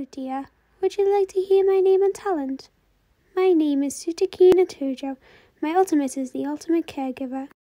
Hello, dear. Would you like to hear my name and talent? My name is Sutakina Turjo. My ultimate is the ultimate caregiver.